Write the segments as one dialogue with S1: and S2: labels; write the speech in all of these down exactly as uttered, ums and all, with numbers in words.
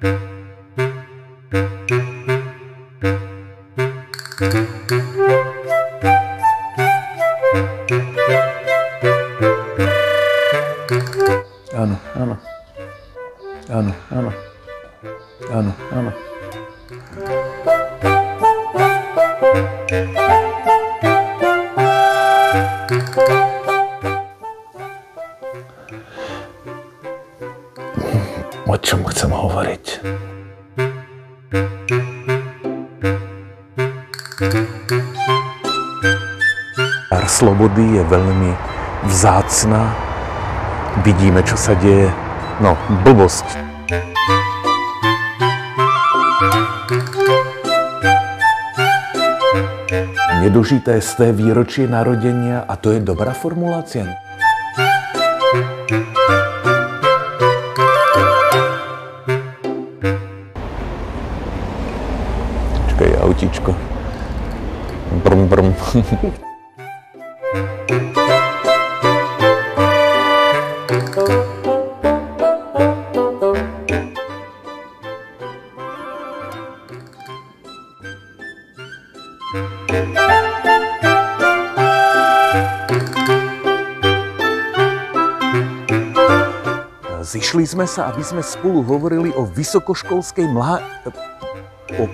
S1: Áno, áno. Áno, áno. Áno, áno. O čom chcem hovoriť? Dar slobody je veľmi vzácna. Vidíme, čo sa deje. No, blbosť. Nedožité sté výročie narodenia a to je dobrá formulácia. Čakaj, autíčko. Brm, brm. Zišli sme sa, aby sme spolu hovorili o vysokoškolskej mlá... O...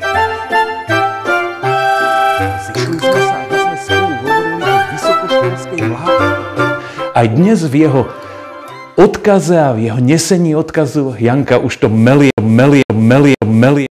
S1: Zišli sme sa, aby sme spolu hovorili o vysokoškolskej mlá... Aj dnes v jeho odkaze a v jeho nesení odkazu Janka už to melie, melie, melie, melie.